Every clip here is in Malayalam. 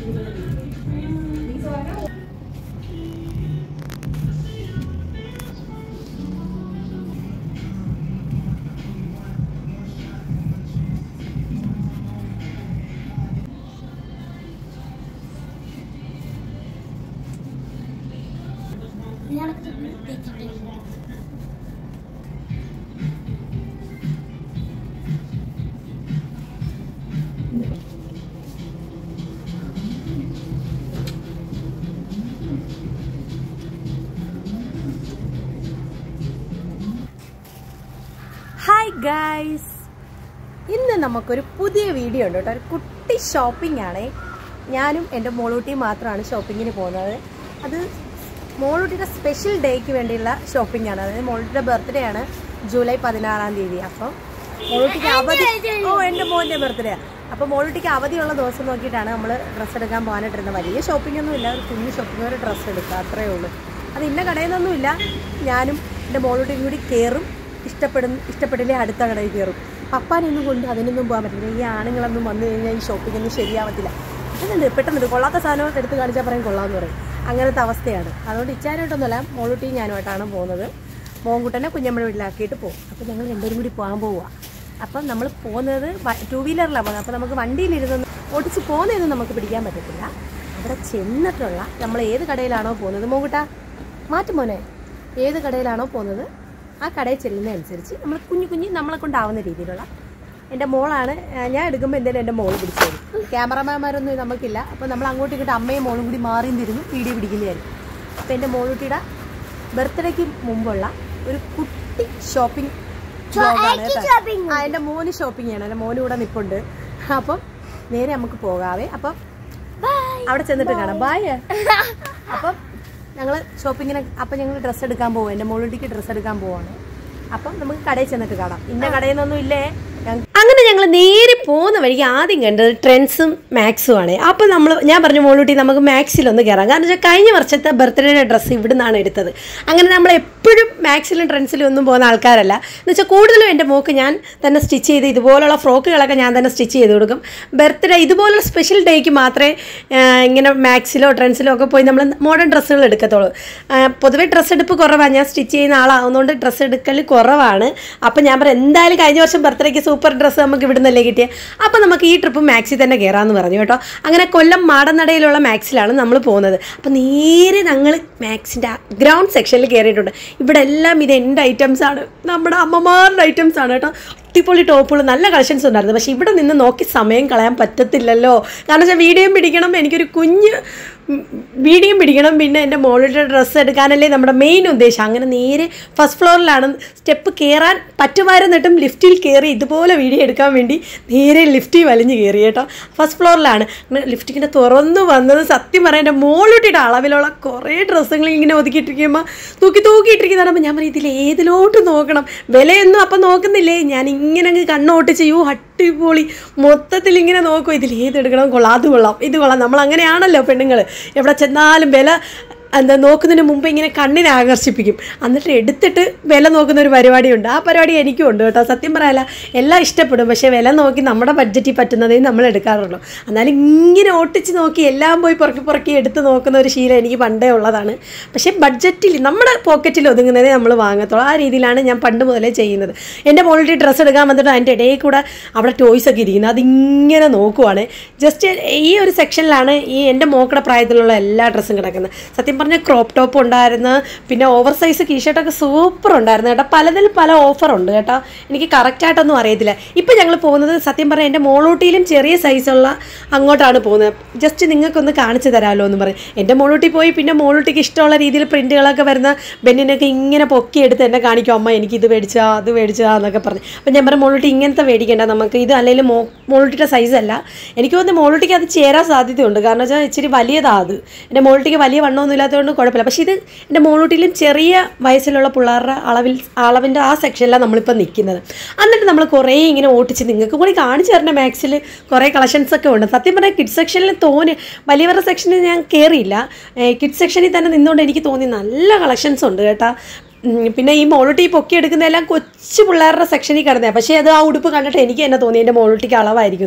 ഹായ് ഗൈസ്, ഇന്ന് നമുക്കൊരു പുതിയ വീഡിയോ ഉണ്ട് കേട്ടോ. ഒരു കുട്ടി ഷോപ്പിംഗ് ആണ്. ഞാനും എൻ്റെ മോളൂട്ടിയും മാത്രമാണ് ഷോപ്പിങ്ങിന് പോകുന്നത്. അത് മോളൂട്ടിയുടെ സ്പെഷ്യൽ ഡേക്ക് വേണ്ടിയുള്ള ഷോപ്പിംഗ് ആണ്. അതായത് മോളൂട്ടിയുടെ ബർത്ത്ഡേ ആണ് ജൂലൈ 16-ാം തീയതി. അപ്പം മോളൂട്ടിക്ക് അവധി, എൻ്റെ മോൻ്റെ ബർത്ത്ഡേ. അപ്പോൾ മോളൂട്ടിക്ക് അവധിയുള്ള ദിവസം നോക്കിയിട്ടാണ് നമ്മൾ ഡ്രസ്സ് എടുക്കാൻ പോകാനായിട്ടിരുന്നത്. വലിയ ഷോപ്പിംഗ് ഒന്നും ഇല്ല, ഒരു കുഞ്ഞു ഷോപ്പിംഗ്, ഒരു ഡ്രസ്സ് എടുക്കുക, അത്രയേ ഉള്ളൂ. അത് ഇന്ന കടയിൽ നിന്നൊന്നുമില്ല. ഞാനും എൻ്റെ മോളൂട്ടിയും കൂടി കയറും, ഇഷ്ടപ്പെട്ടില്ലേ അടുത്ത കടയിൽ കയറും. പപ്പാനൊന്നും കൊണ്ട് അതിനൊന്നും പോകാൻ പറ്റില്ല. ഈ ആണുങ്ങളൊന്നും വന്നു കഴിഞ്ഞാൽ ഈ ഷോപ്പിംഗ് ഒന്നും ശരിയാവത്തില്ല. പെട്ടെന്ന് കൊള്ളാത്ത സാധനമൊക്കെ എടുത്ത് കാണിച്ചാൽ പറയും കൊള്ളാമെന്ന് പറയും. അങ്ങനത്തെ അവസ്ഥയാണ്. അതുകൊണ്ട് ഇച്ചാനായിട്ടൊന്നുമല്ല, മോളൂട്ടിയും ഞാനുമായിട്ടാണ് പോകുന്നത്. മോൻകുട്ടനെ കുഞ്ഞമ്മയുടെ വീട്ടിലാക്കിയിട്ട് പോകും. അപ്പോൾ ഞങ്ങൾ രണ്ടുപേരും കൂടി പോകാൻ പോവുക. അപ്പം നമ്മൾ പോകുന്നത് 2 വീലറിലാണ് പോകുന്നത്. അപ്പോൾ നമുക്ക് വണ്ടിയിലിരുന്ന് ഓടിച്ച് പോകുന്നതൊന്നും നമുക്ക് പിടിക്കാൻ പറ്റത്തില്ല. അവിടെ ചെന്നിട്ടുള്ള നമ്മൾ ഏത് കടയിലാണോ പോകുന്നത്, മോൻകുട്ട മാറ്റും മോനെ, ഏത് കടയിലാണോ പോകുന്നത് ആ കടയിൽ ചെല്ലുന്നതനുസരിച്ച് നമ്മൾ കുഞ്ഞു നമ്മളെ കൊണ്ടാവുന്ന രീതിയിലുള്ള, എൻ്റെ മോളാണ് ഞാൻ എടുക്കുമ്പോൾ എന്തായാലും എൻ്റെ മോള് പിടിച്ചു തരും. ക്യാമറമാന്മാരൊന്നും നമുക്കില്ല. അപ്പോൾ നമ്മൾ അങ്ങോട്ടും ഇങ്ങോട്ട് അമ്മയും മോളും കൂടി മാറിയും തിരിഞ്ഞ് വീഡിയോ പിടിക്കുന്നതായിരിക്കും. അപ്പോൾ എൻ്റെ മോളൂട്ടിയുടെ ബർത്ത്ഡേക്ക് മുമ്പുള്ള ഒരു കുട്ടി ഷോപ്പിംഗ് വ്ലോഗാണ്. എൻ്റെ മോന് ഷോപ്പിംഗ് ചെയ്യണം, എൻ്റെ മോനും കൂടെ നിൽപ്പുണ്ട്. അപ്പം നേരെ നമുക്ക് പോകാവേ. അപ്പം അവിടെ ചെന്നിട്ട് കാണാം. ബായ്. അപ്പം ഞങ്ങൾ ഷോപ്പിങ്ങിന്, അപ്പം ഞങ്ങൾ ഡ്രസ്സ് എടുക്കാൻ പോകും. എൻ്റെ മോളൂട്ടിക്ക് ഡ്രസ്സ് എടുക്കാൻ പോവാണ്. അപ്പം നമുക്ക് കടയിൽ ചെന്നിട്ട് കാണാം. ഇന്ന കടയിൽ നിന്നൊന്നും ഇല്ലേ. അങ്ങനെ ഞങ്ങൾ നേരെ പോകുന്ന വഴിക്ക് ആദ്യം കണ്ടത് ട്രെൻഡ്സും മാക്സും ആണ്. അപ്പോൾ ഞാൻ പറഞ്ഞു മോളൂട്ടി നമുക്ക് മാക്സിലൊന്ന് കയറാം. കാരണം വെച്ചാൽ കഴിഞ്ഞ വർഷത്തെ ബർത്ത്ഡേയുടെ ഡ്രസ്സ് ഇവിടെ നിന്നാണ് എടുത്തത്. അങ്ങനെ നമ്മൾ എപ്പോഴും മാക്സിലും ട്രെൻഡ്സിലും ഒന്നും പോകുന്ന ആൾക്കാരല്ല. എന്ന് വെച്ചാൽ കൂടുതലും എൻ്റെ മോക്ക് ഞാൻ തന്നെ സ്റ്റിച്ച് ചെയ്ത്, ഇതുപോലുള്ള ഫ്രോക്കുകളൊക്കെ ഞാൻ തന്നെ സ്റ്റിച്ച് ചെയ്ത് കൊടുക്കും. ബർത്ത്ഡേ ഇതുപോലുള്ള സ്പെഷ്യൽ ഡേക്ക് മാത്രമേ ഇങ്ങനെ മാക്സിലോ ട്രെൻഡ്സിലോ ഒക്കെ പോയി നമ്മൾ മോഡേൺ ഡ്രസ്സുകൾ എടുക്കത്തുള്ളൂ. പൊതുവേ ഡ്രസ്സ് എടുപ്പ് കുറവാണ്. ഞാൻ സ്റ്റിച്ച് ചെയ്യുന്ന ആളാവുന്നതുകൊണ്ട് ഡ്രസ്സ് എടുക്കൽ കുറവാണ്. അപ്പം ഞാൻ പറയാം എന്തായാലും കഴിഞ്ഞ വർഷം ബർത്ത്ഡേക്ക് സൂപ്പർ ഡ്രസ്സ് നമുക്ക് ഇവിടെ നിന്നല്ലേ കിട്ടിയത്. അപ്പോൾ നമുക്ക് ഈ ട്രിപ്പ് മാക്സിൽ തന്നെ കയറാമെന്ന് പറഞ്ഞു കേട്ടോ. അങ്ങനെ കൊല്ലം മാടനടയിലുള്ള മാക്സിലാണ് നമ്മൾ പോകുന്നത്. അപ്പോൾ നേരെ ഞങ്ങൾ മാക്സിൻ്റെ ഗ്രൗണ്ട് സെക്ഷനിൽ കയറിയിട്ടുണ്ട്. ഇവിടെ എല്ലാം ഇത് എൻ്റെ ഐറ്റംസാണ്, നമ്മുടെ അമ്മമാരുടെ ഐറ്റംസാണ് കേട്ടോ. അടിപൊളി ടോപ്പുകൾ, നല്ല കളക്ഷൻസ് ഉണ്ടായിരുന്നു. പക്ഷേ ഇവിടെ നിന്ന് നോക്കി സമയം കളയാൻ പറ്റത്തില്ലല്ലോ. കാരണം വെച്ചാൽ വീഡിയോയും പിടിക്കണം, എനിക്കൊരു കുഞ്ഞ് വീഡിയോയും പിടിക്കണം, പിന്നെ എൻ്റെ മോളുടെ ഡ്രസ്സ് എടുക്കാനല്ലേ നമ്മുടെ മെയിൻ ഉദ്ദേശം. അങ്ങനെ നേരെ ഫസ്റ്റ് ഫ്ലോറിലാണ്. സ്റ്റെപ്പ് കയറാൻ പറ്റുമായിരുന്നിട്ടും ലിഫ്റ്റിൽ കയറി ഇതുപോലെ വീഡിയോ എടുക്കാൻ വേണ്ടി നേരെ ലിഫ്റ്റിൽ വലിഞ്ഞ് കയറി കേട്ടോ. ഫസ്റ്റ് ഫ്ലോറിലാണ്. ലിഫ്റ്റിങ്ങനെ തുറന്നു വന്നത് സത്യം പറയാം എൻ്റെ മോളുടെ അളവിലുള്ള കുറേ ഡ്രസ്സുകൾ ഇങ്ങനെ ഒതുക്കിയിട്ടിരിക്കുമ്പോൾ തൂക്കിയിട്ടിരിക്കുന്ന പറയുമ്പോൾ ഞാൻ പറയും ഇതിൽ ഏതിലോട്ട് നോക്കണം, വിലയൊന്നും അപ്പം നോക്കുന്നില്ലേ. ഞാൻ ഇങ്ങനെ അങ്ങ് കണ്ണോട്ടിച്ച് അടിപൊളി മൊത്തത്തിൽ ഇങ്ങനെ നോക്കും, ഇതിൽ ഏതെടുക്കണം, കൊള്ളാം, അത് കൊള്ളാം, ഇത് കൊള്ളാം. നമ്മളങ്ങനെയാണല്ലോ പെണ്ണുങ്ങൾ, എവിടെ ചെന്നാലും വില നോക്കുന്നതിന് മുമ്പ് ഇങ്ങനെ കണ്ണിനെ ആകർഷിപ്പിക്കും. എന്നിട്ട് എടുത്തിട്ട് വില നോക്കുന്ന ഒരു പരിപാടിയുണ്ട്. ആ പരിപാടി എനിക്കും ഉണ്ട് കേട്ടോ. സത്യം പറയാല്ല, എല്ലാം ഇഷ്ടപ്പെടും. പക്ഷേ വില നോക്കി നമ്മുടെ ബഡ്ജറ്റിൽ പറ്റുന്നതേ നമ്മൾ എടുക്കാറുള്ളൂ. എന്നാലും ഇങ്ങനെ ഓട്ടിച്ച് നോക്കി എല്ലാം പോയി പുറക്കി എടുത്ത് നോക്കുന്ന ഒരു ശീലം എനിക്ക് പണ്ടേ ഉള്ളതാണ്. പക്ഷേ ബഡ്ജറ്റിൽ നമ്മുടെ പോക്കറ്റിൽ ഒതുങ്ങുന്നതേ നമ്മൾ വാങ്ങത്തുള്ളൂ. ആ രീതിയിലാണ് ഞാൻ പണ്ട് മുതലേ ചെയ്യുന്നത്. എൻ്റെ മോളുടെ ഡ്രസ്സ് എടുക്കാൻ വന്നിട്ട് അതിൻ്റെ ഇടയിൽ കൂടെ അവിടെ ടോയ്സൊക്കെ ഇരിക്കുന്നത്, അതിങ്ങനെ നോക്കുവാണ്. ജസ്റ്റ് ഈ ഒരു സെക്ഷനിലാണ് ഈ എൻ്റെ മോക്കടെ പ്രായത്തിലുള്ള എല്ലാ ഡ്രസ്സും കിടക്കുന്നത്. സത്യം പറഞ്ഞ ക്രോപ്പ് ടോപ്പ് ഉണ്ടായിരുന്നു, പിന്നെ ഓവർ സൈസ് ടീഷർട്ടൊക്കെ സൂപ്പർ ഉണ്ടായിരുന്നു കേട്ടോ. പലതിലും പല ഓഫറുണ്ട് കേട്ടോ. എനിക്ക് കറക്റ്റായിട്ടൊന്നും അറിയത്തില്ല. ഇപ്പം ഞങ്ങൾ പോകുന്നത് സത്യം പറഞ്ഞാൽ എൻ്റെ മോളൂട്ടിയിലും ചെറിയ സൈസുള്ള അങ്ങോട്ടാണ് പോകുന്നത്. ജസ്റ്റ് നിങ്ങൾക്കൊന്ന് കാണിച്ചു തരാമല്ലോ എന്ന് പറയും. എൻ്റെ മോളൂട്ടി പോയി പിന്നെ മോളൂട്ടിക്ക് ഇഷ്ടമുള്ള രീതിയിൽ പ്രിൻറ്റുകളൊക്കെ വരുന്ന ബെന്നിനൊക്കെ ഇങ്ങനെ പൊക്കിയെടുത്ത് എന്നെ കാണിക്കും, അമ്മ എനിക്കിത് മേടിച്ചാ അത് മേടിച്ചാ എന്നൊക്കെ പറഞ്ഞ്. അപ്പം ഞാൻ പറയും മോളൂട്ടി ഇങ്ങനത്തെ മേടിക്കേണ്ട, നമുക്ക് ഇത് അല്ലെങ്കിൽ മോളൂട്ടിയുടെ സൈസല്ല. എനിക്ക് തോന്നുന്നു മോളൂട്ടിക്ക് അത് ചേരാൻ സാധ്യതയുണ്ട്. കാരണം വെച്ചാൽ ഇച്ചിരി വലിയതാണ് അത്. എൻ്റെ മോളൂട്ടിക്ക് വലിയ വണ്ണമൊന്നും ഇല്ലാത്തതുകൊണ്ട് കുഴപ്പമില്ല. പക്ഷേ ഇത് എൻ്റെ മോളൂട്ടിയിലും ചെറിയ വയസ്സിലുള്ള പിള്ളേരുടെ അളവിൻ്റെ ആ സെക്ഷനിലാണ് നമ്മളിപ്പോൾ നിൽക്കുന്നത്. എന്നിട്ട് നമ്മൾ കുറേ ഇങ്ങനെ ഓട്ടിച്ച് നിങ്ങൾക്ക് കൂടി കാണിച്ചു തരണ മാക്സിൽ കുറേ കളക്ഷൻസൊക്കെ ഉണ്ട്. സത്യം പറഞ്ഞാൽ കിഡ്സ് സെക്ഷനിൽ വലിയവരുടെ സെക്ഷനിൽ ഞാൻ കയറിയില്ല. കിഡ്സ് സെക്ഷനിൽ തന്നെ നിന്നുകൊണ്ട് എനിക്ക് തോന്നി നല്ല കളക്ഷൻസ് ഉണ്ട് കേട്ടോ. പിന്നെ ഈ മോളൂട്ടി പൊക്കി എടുക്കുന്നതെല്ലാം കൊച്ചു പിള്ളേരുടെ സെക്ഷനിൽ കിടന്നതാണ്. പക്ഷേ അത് ആ ഉടുപ്പ് കണ്ടിട്ട് എനിക്ക് തന്നെ തോന്നി എൻ്റെ മോളൂട്ടിക്ക് അളവായിരിക്കുന്നു.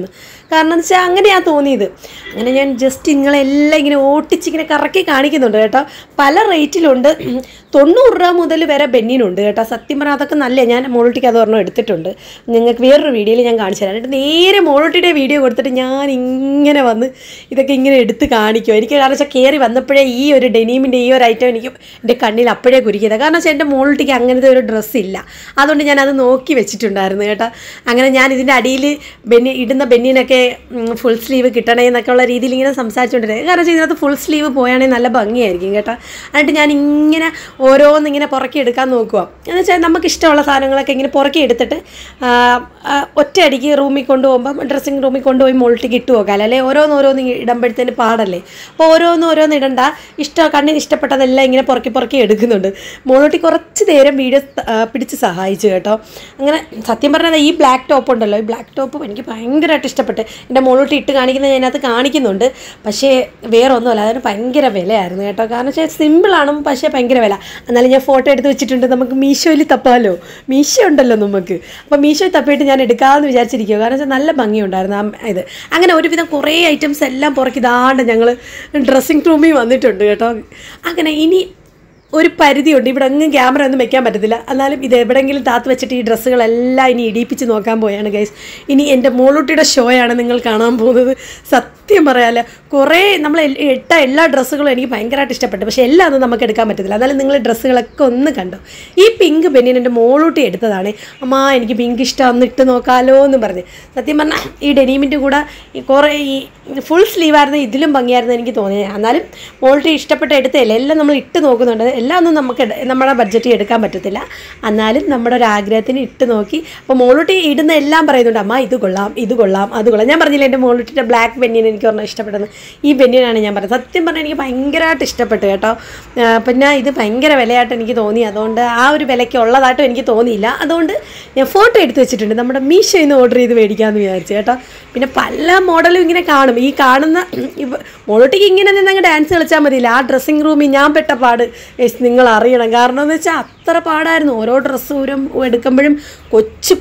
കാരണം എന്ന് വെച്ചാൽ അങ്ങനെയാണ് തോന്നിയത്. അങ്ങനെ ഞാൻ ജസ്റ്റ് നിങ്ങളെല്ലാം ഇങ്ങനെ ഓട്ടിച്ചിങ്ങനെ കറക്കി കാണിക്കുന്നുണ്ട് കേട്ടോ. പല റേറ്റിലുണ്ട്, 90 രൂപ മുതൽ വരെ ബെന്നിനുണ്ട് കേട്ടോ. സത്യം പറഞ്ഞാൽ അതൊക്കെ നല്ല, ഞാൻ മോളൂട്ടിക്ക് അത് ഒരെണ്ണം എടുത്തിട്ടുണ്ട്, നിങ്ങൾക്ക് വേറൊരു വീഡിയോയിൽ ഞാൻ കാണിച്ചു തരാം. എന്നിട്ട് നേരെ മോളൂട്ടിയുടെ വീഡിയോ കൊടുത്തിട്ട് ഞാൻ ഇങ്ങനെ വന്ന് ഇതൊക്കെ ഇങ്ങനെ എടുത്ത് കാണിക്കും. എനിക്ക് കാരണം വെച്ചാൽ കയറി വന്നപ്പോഴേ ഈ ഒരു ഡെനീമിൻ്റെ ഈ ഒരു ഐറ്റം എനിക്ക് എൻ്റെ കണ്ണിൽ അപ്പോഴേ കുരിക്കിയത്. കാരണം വെച്ചാൽ എൻ്റെ മോളൂട്ടിക്ക് അങ്ങനത്തെ ഒരു ഡ്രസ്സില്ല, അതുകൊണ്ട് ഞാനത് നോക്കി വെച്ചിട്ടുണ്ടായിരുന്നു കേട്ടോ. അങ്ങനെ ഞാൻ ഇതിൻ്റെ അടിയിൽ ഇടുന്ന ബെന്നിനൊക്കെ ഫുൾ സ്ലീവ് കിട്ടണേ എന്നൊക്കെ ഉള്ള രീതിയിൽ ഇങ്ങനെ സംസാരിച്ചുകൊണ്ടിരുന്നത്. കാരണം വെച്ചാൽ ഇതിനകത്ത് ഫുൾ സ്ലീവ് പോയാണെങ്കിൽ നല്ല ഭംഗിയായിരിക്കും കേട്ടോ. എന്നിട്ട് ഞാൻ ഇങ്ങനെ ഓരോന്നിങ്ങനെ പുറക്കി എടുക്കാൻ നോക്കുക. എന്ന് വെച്ചാൽ നമുക്ക് ഇഷ്ടമുള്ള സാധനങ്ങളൊക്കെ ഇങ്ങനെ പുറക്കി എടുത്തിട്ട് ഒറ്റയടിക്ക് റൂമിൽ കൊണ്ടുപോകുമ്പം ഡ്രസ്സിങ് റൂമിൽ കൊണ്ടുപോയി മോൾട്ടിക്ക് ഇട്ട് നോക്കാം. അല്ലെ ഓരോന്നോരോന്ന് ഇടുമ്പോഴത്തേന് പാടല്ലേ. അപ്പോൾ ഓരോന്ന് ഇടണ്ട, കണ്ണിന് ഇഷ്ടപ്പെട്ടതെല്ലാം ഇങ്ങനെ പുറക്കി എടുക്കുന്നുണ്ട്. മോളൂട്ടി കുറച്ച് നേരം വീഡിയോ പിടിച്ച് സഹായിച്ചു കേട്ടോ. അങ്ങനെ സത്യം പറഞ്ഞാൽ ഈ ബ്ലാക്ക് ടോപ്പ് ഉണ്ടല്ലോ, ഈ ബ്ലാക്ക് ടോപ്പ് എനിക്ക് ഭയങ്കരമായിട്ട് ഇഷ്ടപ്പെട്ട്. എൻ്റെ മോളൂട്ടി ഇട്ട് കാണിക്കുന്നത് ഞാനകത്ത് കാണിക്കുന്നുണ്ട്. പക്ഷേ വേറെ ഒന്നുമല്ല, അതിന് ഭയങ്കര വിലയായിരുന്നു കേട്ടോ. കാരണം വെച്ചാൽ സിമ്പിളാണ്, പക്ഷേ ഭയങ്കര വില. എന്നാലും ഞാൻ ഫോട്ടോ എടുത്ത് വെച്ചിട്ടുണ്ട്, നമുക്ക് മീഷോയിൽ തപ്പാമല്ലോ, മീഷോ ഉണ്ടല്ലോ നമുക്ക്. അപ്പോൾ മീഷോയിൽ തപ്പിയിട്ട് ഞാൻ എടുക്കാമെന്ന് വിചാരിച്ചിരിക്കുക. കാരണം വെച്ചാൽ നല്ല ഭംഗിയുണ്ടായിരുന്നു ഇത്. അങ്ങനെ ഒരുവിധം കുറേ ഐറ്റംസ് എല്ലാം പുറക്കിതാണ്ട് ഞങ്ങൾ ഡ്രസ്സിങ് റൂമിൽ വന്നിട്ടുണ്ട് കേട്ടോ. അങ്ങനെ ഇനി ഒരു പരിധിയുണ്ട്, ഇവിടെ ഒന്നും ക്യാമറ ഒന്നും വെക്കാൻ പറ്റത്തില്ല. എന്നാലും ഇത് എവിടെയെങ്കിലും താത്ത് വെച്ചിട്ട് ഈ ഡ്രസ്സുകളെല്ലാം ഇനി ഇടിപ്പിച്ച് നോക്കാൻ പോയാണ് ഗൈസ്. ഇനി എൻ്റെ മോളൂട്ടിയുടെ ഷോയാണ് നിങ്ങൾ കാണാൻ പോകുന്നത്. സത്യം പറയാമല്ലോ, കുറേ നമ്മൾ ഇട്ട എല്ലാ ഡ്രസ്സുകളും എനിക്ക് ഭയങ്കരമായിട്ട് ഇഷ്ടപ്പെട്ടു, പക്ഷേ എല്ലാം ഒന്നും നമുക്ക് എടുക്കാൻ പറ്റത്തില്ല. എന്നാലും നിങ്ങൾ ഡ്രസ്സുകളൊക്കെ ഒന്ന് കണ്ടോ. ഈ പിങ്ക് ബനിയൻ എൻ്റെ മോളൂട്ടി എടുത്തതാണ്. അമ്മ എനിക്ക് പിങ്ക് ഇഷ്ടം, ഒന്ന് ഇട്ട് നോക്കാമല്ലോ എന്ന് പറഞ്ഞ്. സത്യം പറഞ്ഞാൽ ഈ ഡെനീമിൻ്റെ കൂടെ കുറേ ഈ ഫുൾ സ്ലീവായിരുന്നു ഇതിലും ഭംഗിയായിരുന്നു എനിക്ക് തോന്നിയത്. എന്നാലും മോളൂട്ടി ഇഷ്ടപ്പെട്ട എടുത്തതല്ലേ, എല്ലാം നമ്മൾ ഇട്ട് നോക്കുന്നുണ്ട്. എല്ലാം ഒന്നും നമുക്ക് നമ്മുടെ ബഡ്ജറ്റിൽ എടുക്കാൻ പറ്റത്തില്ല. എന്നാലും നമ്മുടെ ഒരു ആഗ്രഹത്തിന് ഇട്ട് നോക്കി. അപ്പോൾ മോളൂട്ടി ഇടുന്ന എല്ലാം പറയുന്നുണ്ട്, അമ്മ ഇത് കൊള്ളാം, ഇത് കൊള്ളാം, അത് കൊള്ളാം. ഞാൻ പറഞ്ഞില്ല എൻ്റെ മോളൂട്ടിൻ്റെ ബ്ലാക്ക് ബനിയൻ എനിക്ക് പറഞ്ഞാൽ ഇഷ്ടപ്പെട്ടത്. ഈ ബനിയനാണ് ഞാൻ പറഞ്ഞത്. സത്യം പറഞ്ഞാൽ എനിക്ക് ഭയങ്കരമായിട്ട് ഇഷ്ടപ്പെട്ടു കേട്ടോ. പിന്നെ ഇത് ഭയങ്കര വിലയായിട്ട് എനിക്ക് തോന്നി, അതുകൊണ്ട് ആ ഒരു വിലയ്ക്ക് ഉള്ളതായിട്ടും എനിക്ക് തോന്നിയില്ല. അതുകൊണ്ട് ഞാൻ ഫോട്ടോ എടുത്ത് വെച്ചിട്ടുണ്ട്, നമ്മുടെ മീഷോയിൽ നിന്ന് ഓർഡർ ചെയ്ത് മേടിക്കാമെന്ന് വിചാരിച്ചു കേട്ടോ. പിന്നെ പല മോഡലും ഇങ്ങനെ കാണും. ഈ കാണുന്ന മോളൂട്ടിക്ക് ഇങ്ങനെ നിന്നങ്ങ് ഡാൻസ് കളിച്ചാൽ മതിയില്ല. ആ ഡ്രസ്സിങ് റൂമിൽ ഞാൻ പെട്ട പാട് നിങ്ങൾ അറിയണം. കാരണം എന്ന് വെച്ചാൽ അത്ര പാടായിരുന്നു. ഓരോ ഡ്രസ്സ് എടുക്കുമ്പോഴും കൊച്ചു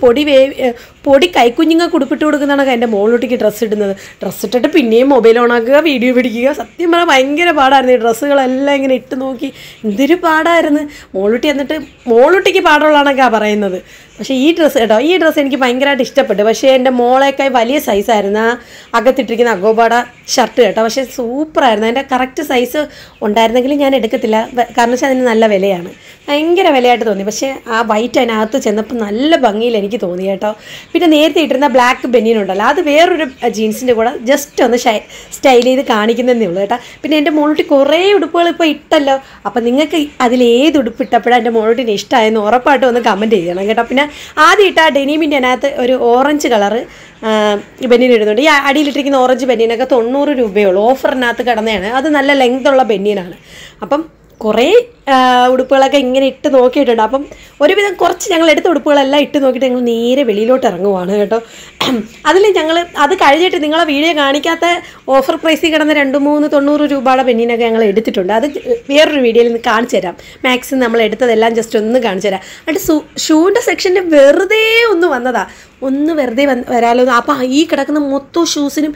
പൊടി കൈക്കുഞ്ഞുങ്ങൾക്ക് ഉടുപ്പിട്ട് കൊടുക്കുന്നതാണ് എൻ്റെ മോളൂട്ടിക്ക് ഡ്രസ്സ് ഇടുന്നത്. ഡ്രസ്സ് ഇട്ടിട്ട് പിന്നെയും മൊബൈൽ ഓണാക്കുക, വീഡിയോ പിടിക്കുക. സത്യം പറഞ്ഞാൽ ഭയങ്കര പാടായിരുന്നു. ഈ ഡ്രസ്സുകളെല്ലാം ഇങ്ങനെ ഇട്ട് നോക്കി എന്തൊരു പാടായിരുന്നു. മോളൂട്ടി എന്നിട്ട് മോളൂട്ടിക്ക് പാടുള്ളതാണൊക്കെയാണ് പറയുന്നത്. പക്ഷേ ഈ ഡ്രസ്സ് കേട്ടോ, ഈ ഡ്രസ്സ് എനിക്ക് ഭയങ്കരമായിട്ട് ഇഷ്ടപ്പെട്ടു. പക്ഷേ എൻ്റെ മോളേക്കായി വലിയ സൈസായിരുന്നു ആ അകത്തിട്ടിരിക്കുന്ന അഗോബാട ഷർട്ട് കേട്ടോ. പക്ഷേ സൂപ്പറായിരുന്നു. അതിൻ്റെ കറക്റ്റ് സൈസ് ഉണ്ടായിരുന്നെങ്കിലും ഞാൻ എടുക്കത്തില്ല, കാരണം വെച്ചാൽ അതിന് നല്ല വിലയാണ്, ഭയങ്കര വിലയായിട്ട് തോന്നി. പക്ഷേ ആ വൈറ്റ് അതിനകത്ത് ചെന്നപ്പോൾ നല്ല ഭംഗിയിൽ എനിക്ക് തോന്നി കേട്ടോ. പിന്നെ നേരത്തെ ഇട്ടിരുന്ന ബ്ലാക്ക് ബനിയൻ ഉണ്ടല്ലോ, അത് വേറൊരു ജീൻസിൻ്റെ കൂടെ ജസ്റ്റ് ഒന്ന് സ്റ്റൈൽ ചെയ്ത് കാണിക്കുന്നതേ ഉള്ളൂ കേട്ടോ. പിന്നെ എൻ്റെ മോളൂട്ടി കുറേ ഉടുപ്പുകൾ ഇപ്പോൾ ഇട്ടല്ലോ. അപ്പോൾ നിങ്ങൾക്ക് അതിലേത് ഉടുപ്പ് ഇട്ടപ്പോഴാണ് എൻ്റെ മോളൂട്ടിന് ഇഷ്ടമായെന്ന് ഉറപ്പായിട്ടും ഒന്ന് കമൻറ്റ് ചെയ്യണം കേട്ടോ. പിന്നെ ആദ്യം ഇട്ട ആ ഡെനീമിൻ്റെ അതിനകത്ത് ഒരു ഓറഞ്ച് കളറ് ബനിയൻ ഇടുന്നുണ്ട്. ഈ അടിയിലിട്ടിരിക്കുന്ന ഓറഞ്ച് ബനിയനൊക്കെ 90 രൂപയുള്ളൂ, ഓഫറിനകത്ത് കിടന്നതാണ്. അത് നല്ല ലെങ്തുള്ള ബനിയനാണ്. അപ്പം കുറേ ഉടുപ്പുകളൊക്കെ ഇങ്ങനെ ഇട്ട് നോക്കിയിട്ടുണ്ട്. അപ്പം ഒരുവിധം കുറച്ച് ഞങ്ങൾ എടുത്ത ഉടുപ്പുകളെല്ലാം ഇട്ട് നോക്കിയിട്ട് ഞങ്ങൾ നേരെ വെളിയിലോട്ട് ഇറങ്ങുവാണ് കേട്ടോ. അതിൽ ഞങ്ങൾ അത് കഴിഞ്ഞിട്ട് നിങ്ങളെ വീഡിയോ കാണിക്കാത്ത ഓഫർ പ്രൈസിൽ കിടന്ന 2-3 രൂപയുടെ ബനിയനൊക്കെ ഞങ്ങൾ എടുത്തിട്ടുണ്ട്. അത് വേറൊരു വീഡിയോയിൽ നിന്ന് കാണിച്ചു തരാം. മാക്സിമം നമ്മൾ എടുത്തതെല്ലാം ജസ്റ്റ് ഒന്ന് കാണിച്ചു തരാം. എന്നിട്ട് ഷൂവിൻ്റെ സെക്ഷനിൽ വെറുതെ ഒന്ന് വന്നതാണ്, ഒന്ന് വെറുതെ വരാലോ. അപ്പോൾ ഈ കിടക്കുന്ന മൊത്തം ഷൂസിനും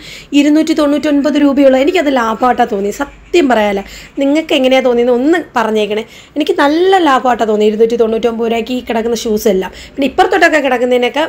299 രൂപയുള്ളൂ. എനിക്കത് ലാഭമായിട്ടാണ് തോന്നി. സത്യം പറയാമല്ലോ, നിങ്ങൾക്ക് എങ്ങനെയാണ് തോന്നിയത് ഒന്ന് പറഞ്ഞേക്കണേ. എനിക്ക് നല്ല ലാഭമായിട്ടാണ് തോന്നി 299 രൂപയ്ക്ക് ഈ കിടക്കുന്ന ഷൂസ് എല്ലാം. പിന്നെ ഇപ്പുറത്തോട്ടൊക്കെ കിടക്കുന്നതിനൊക്കെ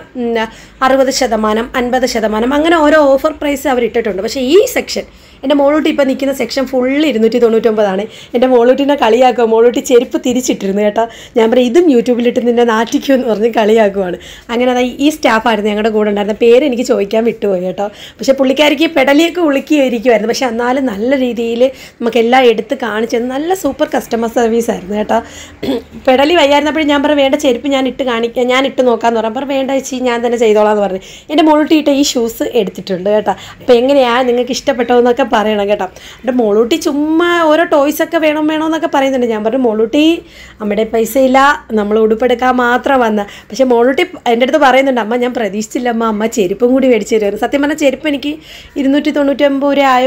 60%, 50% അങ്ങനെ ഓരോ ഓഫർ പ്രൈസ് അവർ ഇട്ടിട്ടുണ്ട്. പക്ഷേ ഈ സെക്ഷൻ എൻ്റെ മോളൂട്ടി ഇപ്പോൾ നിൽക്കുന്ന സെക്ഷൻ ഫുള്ള് 299. എൻ്റെ മോളൂട്ടിനെ കളിയാക്കുക, മോളൂട്ടി ചെരുപ്പ് തിരിച്ചിട്ടിരുന്നു കേട്ടോ. ഞാൻ പറയും ഇതും യൂട്യൂബിലിട്ട് നിന്നെ നാട്ടിക്കുമെന്ന് പറഞ്ഞ് കളിയാക്കുവാണ്. അങ്ങനെ അതാ ഈ സ്റ്റാഫായിരുന്നു ഞങ്ങളുടെ കൂടെ ഉണ്ടായിരുന്ന, പേര് എനിക്ക് ചോദിക്കാൻ വിട്ടുപോയി കേട്ടോ. പക്ഷേ പുള്ളിക്കാരിക്ക് പെടലിയൊക്കെ ഉളുക്കിയിരിക്കുമായിരുന്നു. പക്ഷേ എന്നാലും നല്ല രീതിയിൽ നമുക്കെല്ലാം എടുത്ത് കാണിച്ചു തന്നു. നല്ല സൂപ്പർ കസ്റ്റമർ സർവീസ് ആയിരുന്നു കേട്ടോ. പെടലി വയ്യായിരുന്നപ്പോഴും ഞാൻ പറഞ്ഞു വേണ്ട ചെരുപ്പ് ഞാൻ ഇട്ട് നോക്കാമെന്ന് പറഞ്ഞപ്പോൾ വേണ്ട ചേച്ചി ഞാൻ തന്നെ ചെയ്തോളാം എന്ന് പറഞ്ഞു. എൻ്റെ മോളൂട്ടി ഇട്ട ഈ ഷൂസ് എടുത്തിട്ടുണ്ട് കേട്ടോ. അപ്പോൾ എങ്ങനെയാണ് നിങ്ങൾക്ക് ഇഷ്ടപ്പെട്ടോ എന്നൊക്കെ പറയണം കേട്ടോ. എൻ്റെ മോളൂട്ടി ചുമ്മാ ഓരോ ടോയ്സൊക്കെ വേണമെന്നൊക്കെ പറയുന്നുണ്ട്. ഞാൻ പറഞ്ഞു മോളൂട്ടി നമ്മുടെ പൈസ ഇല്ല, നമ്മൾ ഉടുപ്പെടുക്കാൻ മാത്രം വന്ന. പക്ഷേ മോളൂട്ടി എൻ്റെ അടുത്ത് പറയുന്നുണ്ട് അമ്മ ഞാൻ പ്രതീക്ഷിച്ചില്ല അമ്മ ചെരുപ്പും കൂടി മേടിച്ച് തരുമായിരുന്നു. സത്യം പറഞ്ഞാൽ ചെരുപ്പ് എനിക്ക് 299 രൂപ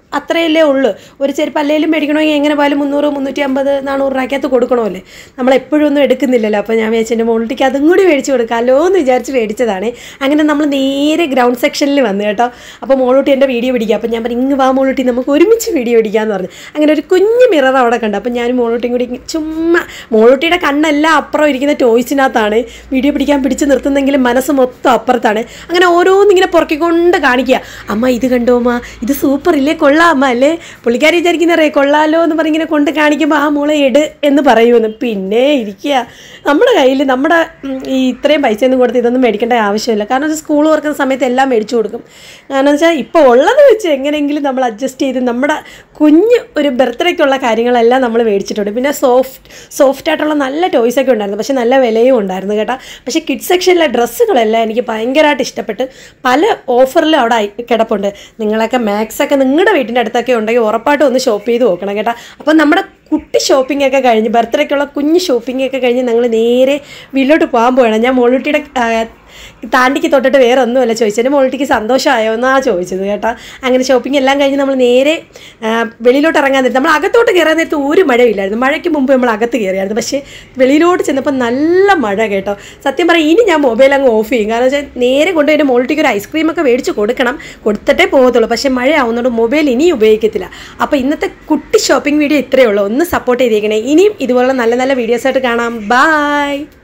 അത്രയല്ലേ ഉള്ളൂ. ഒരു ചെരുപ്പ് അല്ലെങ്കിലും മേടിക്കണമെങ്കിൽ എങ്ങനെ പോയാലും 300, 350, 400 രൂപയ്ക്കകത്ത് കൊടുക്കണമല്ലേ. നമ്മളെപ്പോഴും ഒന്നും എടുക്കുന്നില്ലല്ലോ. അപ്പോൾ ഞാൻ വിചാരിച്ചു എൻ്റെ മോളിറ്റിക്ക് അതും കൂടി മേടിച്ച് കൊടുക്കാമല്ലോ എന്ന് വിചാരിച്ച് മേടിച്ചതാണ്. അങ്ങനെ നമ്മൾ നേരെ ഗ്രൗണ്ട് സെക്ഷനിൽ വന്നു കേട്ടോ. അപ്പോൾ മോളൂട്ടി എൻ്റെ വീഡിയോ പിടിക്കുക. അപ്പോൾ ഞാൻ പറഞ്ഞു, ഇങ്ങ് വാ മോളൂട്ടി, നമുക്ക് ഒരുമിച്ച് വീഡിയോ പിടിക്കാമെന്ന് പറഞ്ഞു. അങ്ങനെ ഒരു കുഞ്ഞ് മിറർ അവിടെ കണ്ടു. അപ്പോൾ ഞാനും മോളൂട്ടിയും കൂടി ചുമ്മാ, മോളൂട്ടിയുടെ കണ്ണെല്ലാം അപ്പുറം ഇരിക്കുന്ന ടോയ്സിനകത്താണ്, വീഡിയോ പിടിക്കാൻ പിടിച്ച് നിർത്തുന്നെങ്കിലും മനസ്സ് മൊത്തം അപ്പുറത്താണ്. അങ്ങനെ ഓരോന്നിങ്ങനെ പുറക്കിക്കൊണ്ട് കാണിക്കുക. അമ്മ ഇത് കണ്ടോ അമ്മ, ഇത് സൂപ്പർ ഇല്ലേ, കൊള്ളാം അമ്മ അല്ലേ. പുള്ളിക്കാരി വിചാരിക്കുന്നറിയാം കൊള്ളാലോ എന്ന് പറഞ്ഞിങ്ങനെ കൊണ്ട് കാണിക്കുമ്പോൾ ആ മോളെ എട് എന്ന് പറയുമെന്ന്. പിന്നെ ഇരിക്കുക, നമ്മുടെ കയ്യിൽ നമ്മുടെ ഈ ഇത്രയും പൈസയൊന്നും കൊടുത്ത് ഇതൊന്നും മേടിക്കേണ്ട ആവശ്യമില്ല. കാരണം വെച്ചാൽ സ്കൂൾ തുറക്കുന്ന സമയത്ത് എല്ലാം മേടിച്ചു കൊടുക്കും. കാരണം വെച്ചാൽ ഇപ്പോൾ ഉള്ളത് വെച്ച് എങ്ങനെയെങ്കിലും നമ്മൾ അഡ്ജസ്റ്റ് ചെയ്ത് നമ്മുടെ കുഞ്ഞ് ഒരു ബർത്ത്ഡേക്കുള്ള കാര്യങ്ങളെല്ലാം നമ്മൾ മേടിച്ചിട്ടുണ്ട്. പിന്നെ സോഫ്റ്റായിട്ടുള്ള നല്ല ടോയ്സൊക്കെ ഉണ്ടായിരുന്നു, പക്ഷേ നല്ല വിലയും ഉണ്ടായിരുന്നു കേട്ടോ. പക്ഷേ കിഡ്സ് സെക്ഷനിലെ ഡ്രസ്സുകളെല്ലാം എനിക്ക് ഭയങ്കരമായിട്ട് ഇഷ്ടപ്പെട്ട് പല ഓഫറിലും അവിടെ കിടപ്പുണ്ട്. നിങ്ങളൊക്കെ മാക്സൊക്കെ നിങ്ങളുടെ വീട്ടിൻ്റെ അടുത്തൊക്കെ ഉണ്ടെങ്കിൽ ഉറപ്പായിട്ടും ഒന്ന് ഷോപ്പ് ചെയ്ത് നോക്കണം കേട്ടോ. അപ്പം നമ്മുടെ കുട്ടി ഷോപ്പിംഗ് ഒക്കെ കഴിഞ്ഞ്, ബർത്ത്ഡേക്കുള്ള കുഞ്ഞ് ഷോപ്പിംഗ് ഒക്കെ കഴിഞ്ഞ് ഞങ്ങൾ നേരെ വീട്ടിലോട്ട് പോകാൻ പോകണം. ഞാൻ മോളൂട്ടിയുടെ താണ്ടിക്ക് തൊട്ടിട്ട് വേറെ ഒന്നുമല്ല ചോദിച്ചത്, എൻ്റെ മോളൂട്ടിക്ക് സന്തോഷമായോ എന്നാണ് ചോദിച്ചത് കേട്ടോ. അങ്ങനെ ഷോപ്പിംഗ് എല്ലാം കഴിഞ്ഞ് നമ്മൾ നേരെ വെളിയിലോട്ട് ഇറങ്ങാൻ നേരത്ത്, നമ്മൾ അകത്തോട്ട് കയറാൻ നേരത്ത് ഒരു മഴയില്ലായിരുന്നു. മഴയ്ക്ക് മുമ്പ് നമ്മൾ അകത്ത് കയറിയായിരുന്നു. പക്ഷേ വെളിയിലോട്ട് ചെന്നപ്പോൾ നല്ല മഴ കേട്ടോ. സത്യം പറയാം, ഇനി ഞാൻ മൊബൈൽ അങ്ങ് ഓഫ് ചെയ്യും. കാരണം വെച്ചാൽ നേരെ കൊണ്ട് എൻ്റെ മോളൂട്ടിക്ക് ഒരു ഐസ്ക്രീമൊക്കെ മേടിച്ച് കൊടുത്തിട്ടേ പോകത്തുള്ളൂ. പക്ഷേ മഴ ആവുന്നതുകൊണ്ട് മൊബൈൽ ഇനി ഉപയോഗിക്കത്തില്ല. അപ്പോൾ ഇന്നത്തെ കുട്ടി ഷോപ്പിംഗ് വീഡിയോ ഇത്രയേ ഉള്ളൂ. ഒന്ന് സപ്പോർട്ട് ചെയ്തേക്കണേ. ഇനിയും ഇതുപോലുള്ള നല്ല നല്ല വീഡിയോസായിട്ട് കാണാം. ബൈ.